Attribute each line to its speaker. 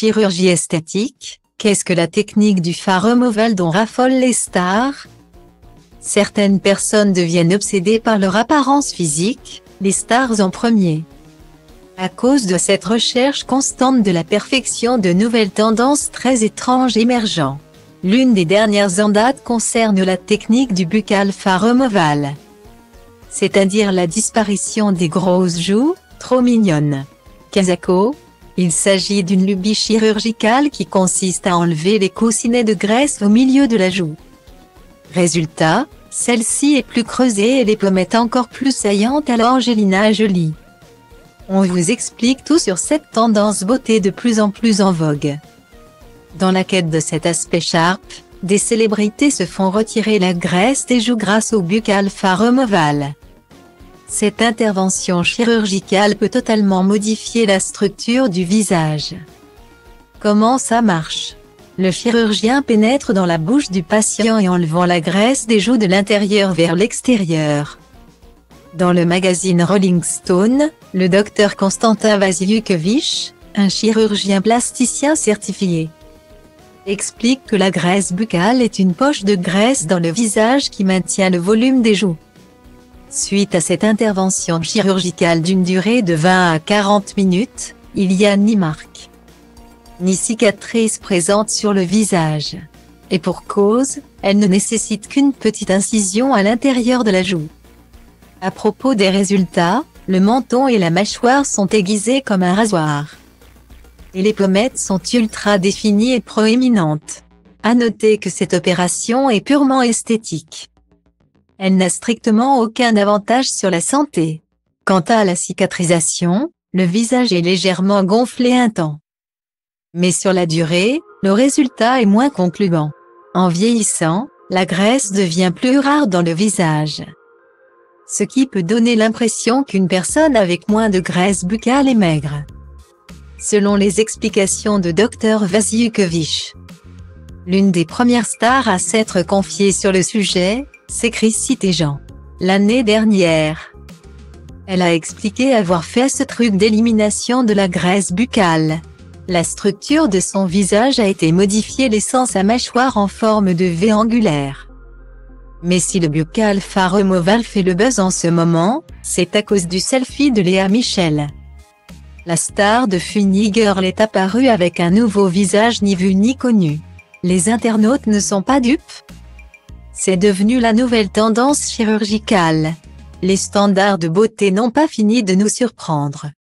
Speaker 1: chirurgie esthétique, qu'est-ce que la technique du fard removal dont raffolent les stars? Certaines personnes deviennent obsédées par leur apparence physique, les stars en premier. À cause de cette recherche constante de la perfection, de nouvelles tendances très étranges émergent. L'une des dernières en date concerne la technique du buccal fard removal. C'est-à-dire la disparition des grosses joues, trop mignonnes. Kazako. Il s'agit d'une lubie chirurgicale qui consiste à enlever les coussinets de graisse au milieu de la joue. Résultat, celle-ci est plus creusée et les pommettes encore plus saillantes à l'Angelina Jolie. On vous explique tout sur cette tendance beauté de plus en plus en vogue. Dans la quête de cet aspect sharp, des célébrités se font retirer la graisse des joues grâce au buccal fard removal. Cette intervention chirurgicale peut totalement modifier la structure du visage. Comment ça marche? Le chirurgien pénètre dans la bouche du patient et enlevant la graisse des joues de l'intérieur vers l'extérieur. Dans le magazine Rolling Stone, le docteur Konstantin Vasilukevich, un chirurgien plasticien certifié, explique que la graisse buccale est une poche de graisse dans le visage qui maintient le volume des joues. Suite à cette intervention chirurgicale d'une durée de 20 à 40 minutes, il n'y a ni marque, ni cicatrice présente sur le visage. Et pour cause, elle ne nécessite qu'une petite incision à l'intérieur de la joue. À propos des résultats, le menton et la mâchoire sont aiguisés comme un rasoir. Et les pommettes sont ultra définies et proéminentes. À noter que cette opération est purement esthétique. Elle n'a strictement aucun avantage sur la santé. Quant à la cicatrisation, le visage est légèrement gonflé un temps. Mais sur la durée, le résultat est moins concluant. En vieillissant, la graisse devient plus rare dans le visage. Ce qui peut donner l'impression qu'une personne avec moins de graisse buccale est maigre. Selon les explications de Dr Vasilukevich. L'une des premières stars à s'être confiée sur le sujet, c'est Chrissy Teigen. L'année dernière, elle a expliqué avoir fait ce truc d'élimination de la graisse buccale. La structure de son visage a été modifiée, laissant sa mâchoire en forme de V angulaire. Mais si le buccal fard removal fait le buzz en ce moment, c'est à cause du selfie de Léa Michel. La star de Funny Girl est apparue avec un nouveau visage ni vu ni connu. Les internautes ne sont pas dupes. C'est devenu la nouvelle tendance chirurgicale. Les standards de beauté n'ont pas fini de nous surprendre.